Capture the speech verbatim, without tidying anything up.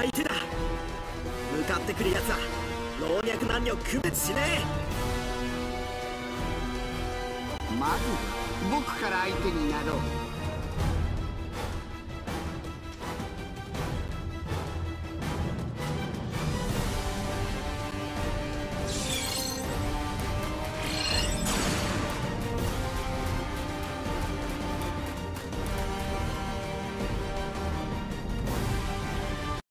相手だ。向かってくるやつは老若男女区別しねまず僕から相手になろう。